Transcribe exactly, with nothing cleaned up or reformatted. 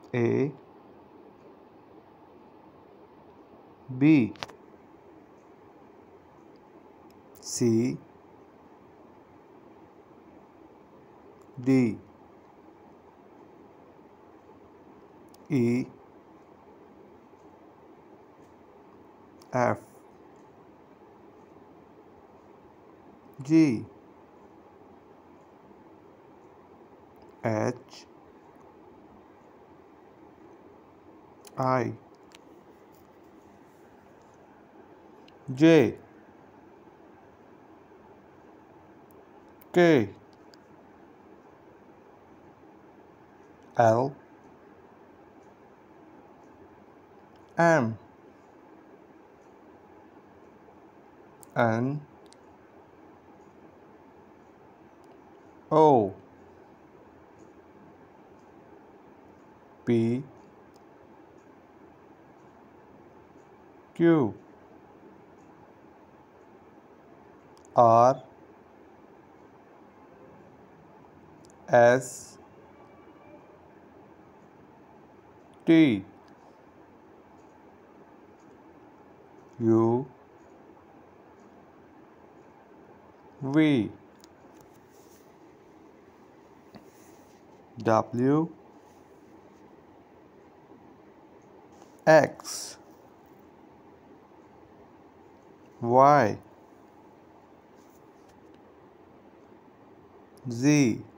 A B C D E F G H I J K L M N O P Q R S T U V W X Y Z